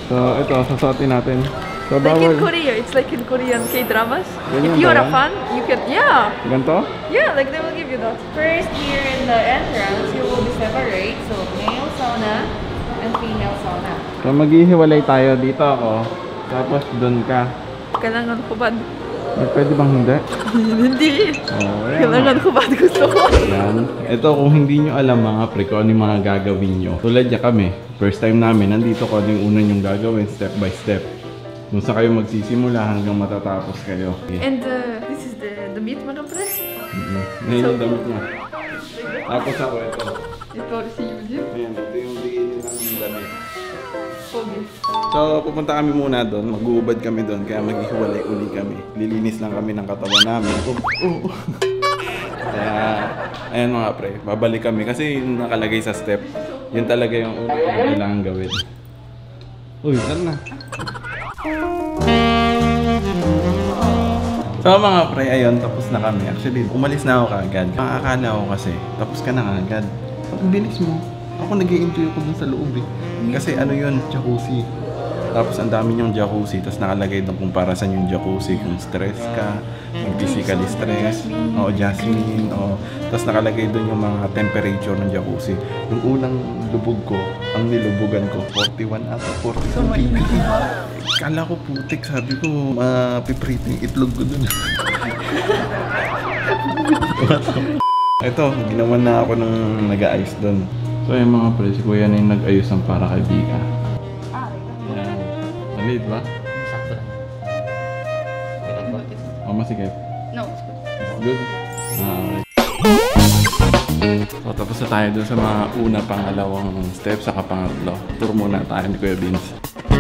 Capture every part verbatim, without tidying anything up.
So, ito, sasuotin natin. So, like bawal. in Korea, it's like in Korean K-dramas. Ganyan If you're ba a yan? fan, you can, yeah. Ganto? Yeah, like they will give you that. First, here in the entrance, you will be separate. So, male sauna and female sauna. So, maghihiwalay tayo dito ako. Tapos, dun ka. Kailangan ko ba? Eh, pwede bang hindi? Hindi. Oh, Kailangan ko ba? Gusto ko. Yan. Ito, kung hindi nyo alam mga pre, kung ano yung mga gagawin nyo. Tulad niya kami, first time namin, nandito ko ano yung una nyong gagawin, step by step. Kung saan kayo magsisimula hanggang matatapos kayo. Okay. And uh, this is the the meat, mga pre. Mm-hmm. Ngayon yung damit niya. Tapos ako, ito. Ito si Eugene. Ayan, ito yung bigay nyo ng damit. Okay. So, pupunta kami muna doon. Mag-uubad kami doon, kaya maghihiwalay uli kami. Lilinis lang kami ng katawan namin. Oh, oh. Kaya, ayan mga pre, babalik kami. Kasi yung nakalagay sa step, yun talaga yung una kong kailangan gawin. Uy, saan na? So mga pre, ayun, tapos na kami. Actually, umalis na ako kaagad. Ang akala ko kasi, tapos ka na kaagad. Ang bilis mo. Ako nag-i-enjoy ako dun sa loob eh. Kasi ano yun, jacuzzi. Tapos ang dami niyong jacuzzi. Tapos nakalagay doon kung para saan yung jacuzzi. Kung stress ka, kung physically stress. O jasmine. O. Tapos nakalagay doon yung mga temperature ng jacuzzi. Yung unang lubog ko, ang nilubugan ko, forty-one ata, forty-two degree. Kala ko putik, sabi ko, mapiprito yung itlog ko dun. Ito, ginawa na ako nung nag-aayos dun. So yung mga pre, si Kuya na yung nag-ayos ng para kay Bika. Ah, Yan. Maliit ba? sakto lang. Kailan ba? O masikip? No, it's good. Good? Ah, okay. So tapos na tayo dun sa mga una, pangalawang step, saka pangatlo. Tour muna tayo ni Kuya Vince.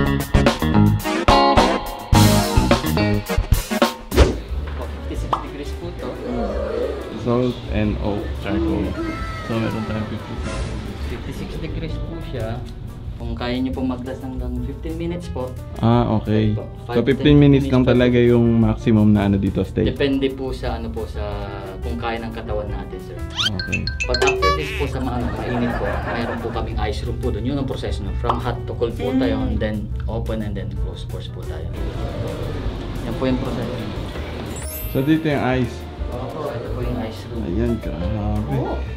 fifty-six degrees po to. Salt and oak charcoal. So meron tayong fifty-six. fifty-six degrees po siya. Kung kaya nyo pong mag-last hanggang fifteen minutes po. Ah, okay. So fifteen minutes lang talaga yung maximum na ano dito stay. Depende po sa ano po sa kung kaya ng katawan natin, sir. Okay. Pag after this po sa mga ano, mainit po, mayroon po kaming ice room po doon. Yun ang proseso no. From hot to cold po tayo and then open and then close force po tayo. Yan po yung proseso. So dito yung ice. Opo, ito po yung ice room. Ayan, grabe.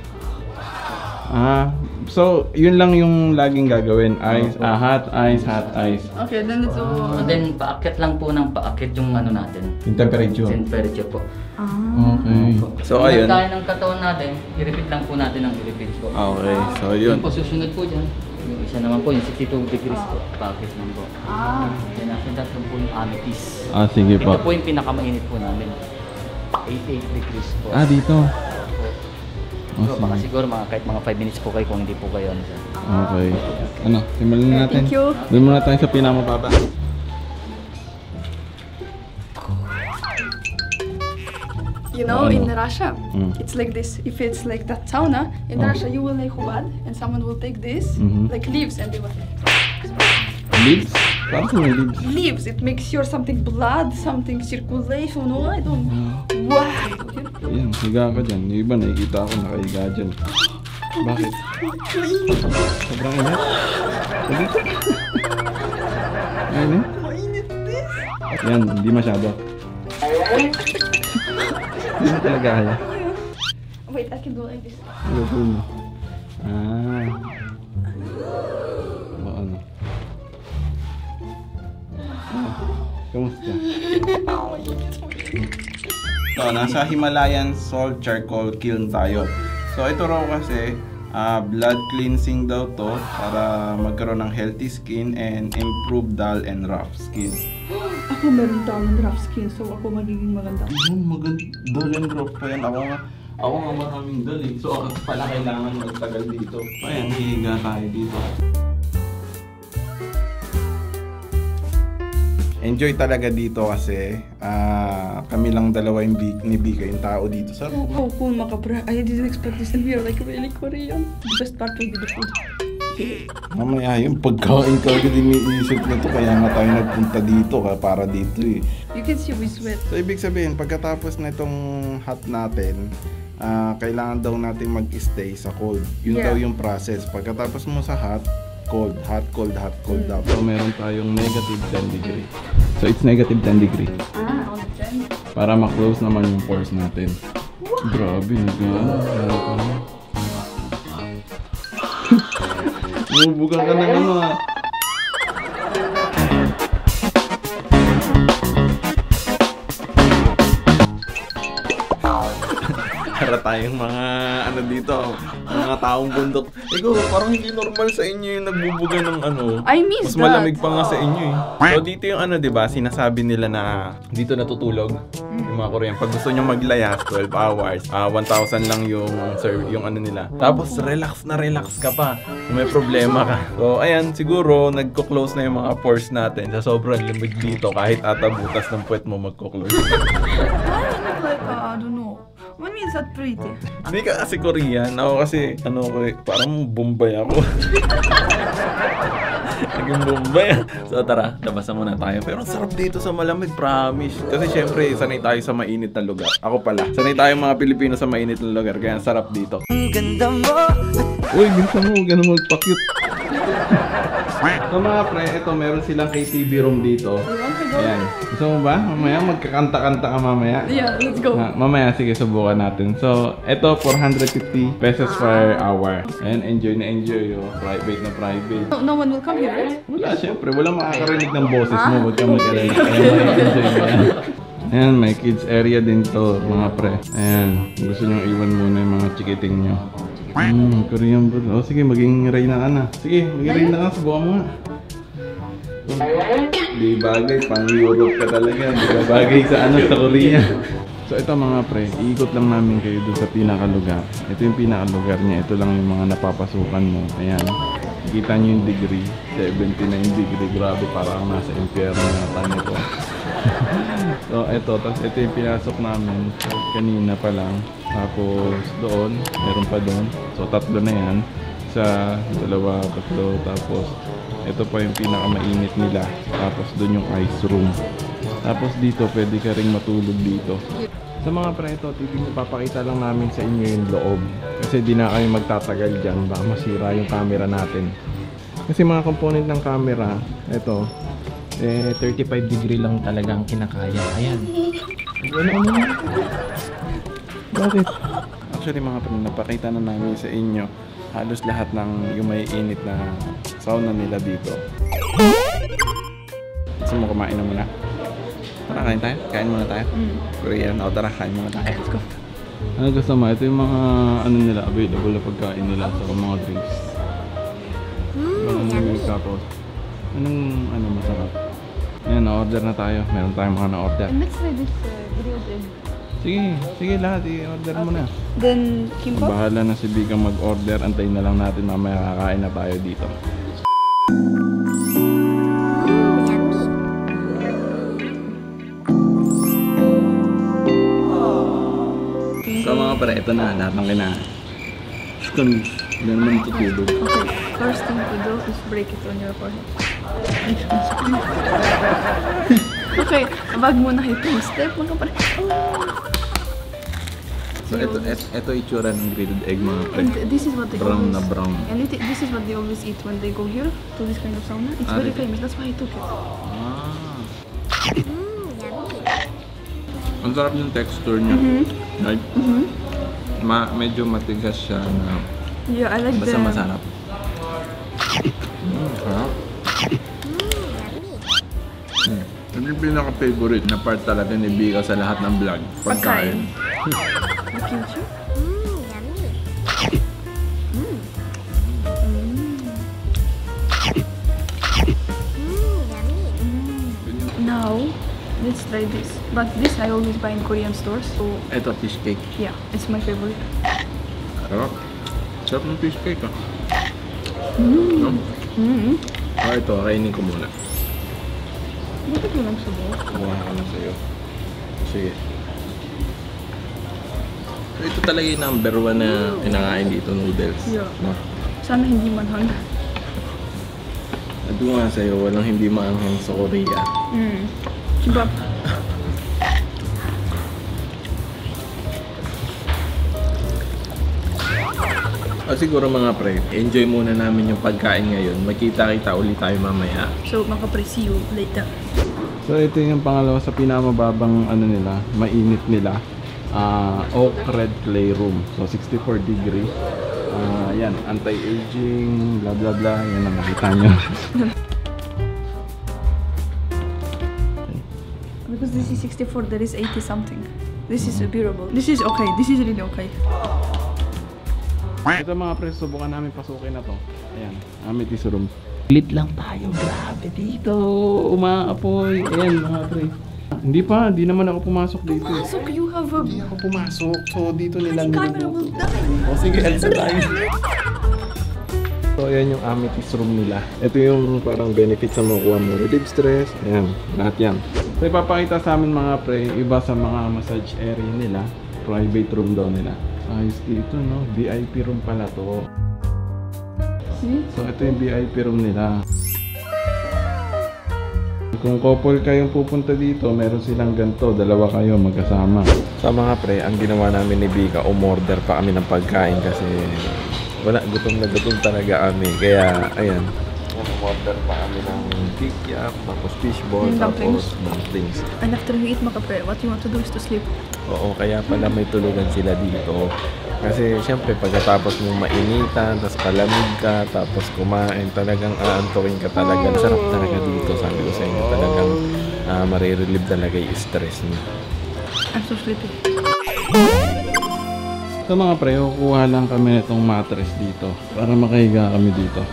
Ah, so yun lang yung laging gagawin. Ice, ah, hot ice, hot ice. Okay, then let's go. And then paakit lang po ng paakit yung ano natin. Yung temperature. Temperature po. Okay. So Kung ayun. kaya ng katawan natin, i-repeat lang po natin ang i-repeat po. Okay, so yun. Yung po susunod po dyan. Yung isa naman po, yung sixty-two degrees po. Paakit lang po. Ah. Then after that po yung amethyst. Ah, sige Ito po. po yung pinakamainit po namin. eighty-eight degrees po. Ah, dito. So, Oh, baka sige. siguro mga kahit mga five minutes po kayo kung hindi po kayo ano sir. Okay. Ano, simulan na natin. Thank you. Doon muna tayo sa pinamababa. You know, Ano? in Russia, Mm. it's like this. If it's like that sauna, in Oh. Russia you will like hubad and someone will take this, Mhm. like leaves, and they will Leaves? Parang may leaves. leaves. It makes your something blood, something circulation. No, I don't. Wow. Ayan, higa ka dyan. Yung iba nakikita ako nakahiga dyan. Bakit? Sobrang init? Dito? Ayun eh. Yan, hindi masyado. Hindi mo talaga kaya. Wait, I can do like this. Gagawin mo. Ah. O ano? Ah, kamusta? So, nasa Himalayan salt charcoal kiln tayo. So, ito raw kasi uh, blood cleansing daw to para magkaroon ng healthy skin and improve dull and rough skin. Ako meron tawag ng rough skin, so ako magiging maganda. Yun, maganda. Dull and rough pa yan. Ako nga, ako nga maraming dull eh. So, ako pala kailangan magtagal dito. Ayan, hihiga tayo dito. Enjoy talaga dito kasi uh, kami lang dalawa yung ni Bika, yung tao dito sa room. Oh, cool, makabra. I didn't expect this, and we are like really Korean. The best part will be the food. Mamaya yung pagkain ka agad iniisip na to, kaya nga tayo nagpunta dito ka para dito eh. You can see we sweat. So ibig sabihin, pagkatapos na itong hot natin, uh, kailangan daw natin mag-stay sa cold. Yun Yeah. daw yung process. Pagkatapos mo sa hot, cold. Hot, cold, hot, cold up. So meron tayong negative ten degree. So it's negative ten degree. Ah, on the ten. Para ma-close naman yung pores natin. Grabe, nagano. Bubugan ka ng ano ah. Para tayong mga ano dito, mga taong bundok. Ikaw, parang hindi normal sa inyo yung nagbubuga ng ano. I miss Mas that. malamig pa nga sa inyo eh. So dito yung ano, 'di ba? Sinasabi nila na dito natutulog yung mga Korean. Pag gusto nyo maglayas twelve hours, ah one thousand lang yung serve, yung ano nila. Tapos relax na relax ka pa. Kung may problema ka. So ayan, siguro nagko-close na yung mga pores natin sa sobrang lamig dito kahit ata butas ng puwet mo magko-close. Why not like, uh, I don't know. What means that pretty? Hindi ka kasi Korean. Ako kasi, ano ko eh, parang Bombay ako. Naging Bombay. So tara, labasan muna tayo. Pero ang sarap dito sa malamig, promise. Kasi syempre, sanay tayo sa mainit na lugar. Ako pala, sanay tayo mga Pilipino sa mainit na lugar. Kaya ang sarap dito. Ang ganda mo! Uy, ganda mo, ganda mo magpa-cute. So mga pre, ito meron silang K T V room dito. Ayan. Gusto mo ba? Mamaya magkakanta-kanta ka mamaya. Yeah, let's go. Ha, mamaya, sige, subukan natin. So, ito, four hundred fifty pesos per hour. Ayan, enjoy na enjoy. Oh. Private na private. No, no one will come here, right? Wala, syempre. Walang makakarinig ng boses mo. Huwag ka mag-alala. Ayan, enjoy mo yan. Ayan, may kids area din to, mga pre. Ayan, gusto nyo iwan muna yung mga chikiting nyo. Hmm, Korean bro. O sige, maging reyna ka na. Sige, maging reyna ka. Subukan mo nga. Di bagay, pang Europe ka talaga. Di ba bagay sa ano, sa Korea. So ito mga pre, iikot lang namin kayo doon sa pinakalugar. Ito yung pinakalugar niya. Ito lang yung mga napapasukan mo. Ayan. Kita nyo yung degree. seventy-nine degree. Grabe, parang nasa impyerno yata nito. So ito, tapos ito yung pinasok namin kanina pa lang. Tapos doon, meron pa doon. So tatlo na yan. Isa, dalawa, tatlo. Tapos ito pa yung pinakamainit nila. Tapos doon yung ice room. Tapos dito, pwede ka ring matulog dito. Sa mga pre, ito, titignan, papakita lang namin sa inyo yung loob. Kasi di na kami magtatagal dyan. Baka masira yung camera natin. Kasi mga component ng camera, ito, eh, thirty-five degree lang talagang kinakaya. Ayan. Ano, ano, ano? Bakit? Actually mga pre, napakita na namin sa inyo halos lahat ng yung may init na sauna nila dito. Gusto mo kumain na muna? Tara, kain tayo? Kain muna tayo? Mm. Korean, o tara, kain muna tayo. Let's go. Ano gusto mo? Ito yung mga ano nila, available na pagkain nila sa mga drinks. Anong mm, tapos? Anong ano masarap? Ayan, na-order na tayo. Meron tayong mga na-order. Let's try this uh, grilled egg. Sige, sige lahat, i-order mo na. Then, kimbap? Bahala na si Bigang mag-order. Antayin na lang natin mamaya kakain na tayo dito. So mga pare, ito na. Lahat ng kinain. Ito na naman tutulog. Okay, first thing to do is break it on your forehead. Okay, wag mo na itong step mga pare. So ito, ito, ito itsura ng grilled egg mga pre. And this is what they Brown always, na brown. And it, this is what they always eat when they go here to this kind of sauna. It's Ah, very really? famous. That's why I took it. Ah. Ang sarap yung texture niya. Mm-hmm. Right? Mm-hmm. Ma medyo matigas siya na Yeah, I like basta the... masarap. Mm, sarap. Mm. Ito yung pinaka-favorite na part talaga ni Bika sa lahat ng vlog. Pagkain. The kimchi? Now, let's try this. But this I always buy in Korean stores. So, Ito, fish cake. yeah, it's my favorite. Sarap. Sarap ng fish cake ah. Mm. No? Mm-hmm. Ah, ito, kainin ko muna. Bakit mo lang subo? Kuha na ka na sa'yo. Sige. So, ito talaga yung number one na pinakain dito, noodles. Yeah. No? Sana hindi manhang. At nga sa'yo, walang hindi maanghang sa Korea. Mm. Kimbap. O siguro mga pre, enjoy muna namin yung pagkain ngayon. Magkita-kita ulit tayo mamaya. So mga kapre, see you later. So ito yung pangalawa sa pinamababang ano nila, mainit nila. Uh, Oak Red Clay Room. So sixty-four degree. Uh, yan, anti-aging, blah blah blah. Yan ang makita nyo. Because this is sixty-four, there is eighty something. This is bearable. This is okay. This is really okay. Ito mga pre, subukan namin pasukin na to. Ayan, amethyst room. Lit lang tayo, grabe dito. Umaapoy. Ayan mga pre. Hindi pa, hindi naman ako pumasok dito. Pasok, you have a... Hindi ako pumasok. So dito nila camera will die. O sige, alsa tayo. So ayan yung amethyst room nila. Ito yung parang benefits na makuha mo. Relieve stress. Ayan, lahat yan. So ipapakita sa amin mga pre, iba sa mga massage area nila. Private room daw nila. Ayos dito, no? V I P room pala to. See? So ito yung V I P room nila. Kung couple kayong pupunta dito, meron silang ganito, dalawa kayo magkasama. Sa mga pre, ang ginawa namin ni Bika, umorder pa kami ng pagkain kasi wala, gutom na gutom talaga kami. Kaya, ayan, umorder pa kami ng kikiap, tapos fishball, Yung tapos dumplings. And after you eat mga kapre, what you want to do is to sleep. Oo, kaya pala may tulugan sila dito. Kasi syempre pagkatapos mo mainitan, tapos palamig ka, tapos kumain, talagang aantukin ka talaga. Sarap talaga dito, sabi ko sa inyo. Talagang uh, marirelieve talaga yung stress mo. I'm so sleepy. So mga pre, kukuha lang kami nitong mattress dito para makahiga kami dito.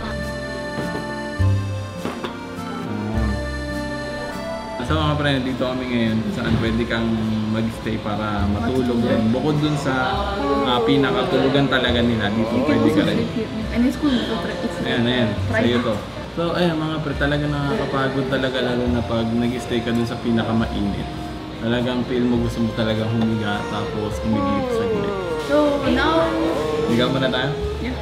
So mga pre, dito kami ngayon kung saan pwede kang mag-stay para matulog din. Bukod dun sa uh, pinakatulugan talaga nila, dito You can pwede also ka rin. sleep here. And it's cool mga kapre. It's Ayan, ayan. Sa'yo to. So ayan mga pre, talaga nakakapagod talaga lalo na pag nag-stay ka dun sa pinakamainit. Talagang feel mo gusto mo talaga humiga tapos umigip sa gilid. So now... Higa mo na tayo? Yeah.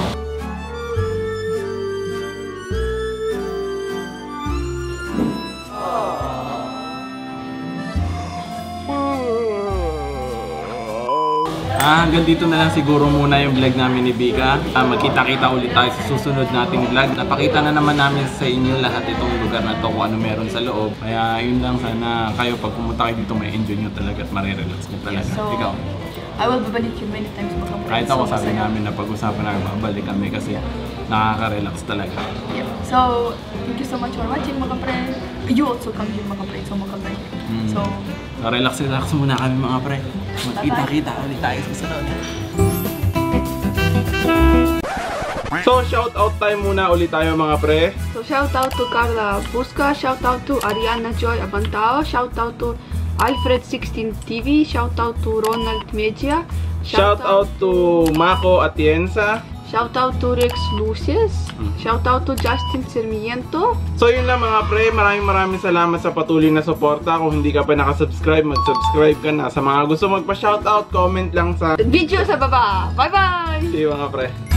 Ah, hanggang dito na lang siguro muna yung vlog namin ni Bika. Ah, magkita-kita ulit tayo sa susunod nating vlog. Napakita na naman namin sa inyo lahat itong lugar na to kung ano meron sa loob. Kaya yun lang, sana kayo pag pumunta kayo dito may enjoy nyo talaga at marirelax nyo talaga. Yes, so, Ikaw? I will babalik you many times mga kapre. Kahit ako So, sabi masaya. namin na pag-usapan namin babalik kami kasi nakaka-relax talaga. Yeah. So, thank you so much for watching mga kapre. You also come here mga kapre. So mga kapre. Mm. So, Relax-relax muna kami mga pre. Magkita-kita ulit tayo sa sunod. So, shout out time muna ulit tayo mga pre. So shout out to Carla Busca, shout out to Ariana Joy Abantao, shout out to Alfred sixteen T V, shout out to Ronald Media, Shout out to Mako Atienza. shout out to Rex Luces, shout out to Justin Sarmiento. So yun lang mga pre, maraming maraming salamat sa patuloy na suporta. Kung hindi ka pa nakasubscribe, mag-subscribe ka na. Sa mga gusto magpa-shoutout, comment lang sa Video sa baba. Bye bye! see you mga pre.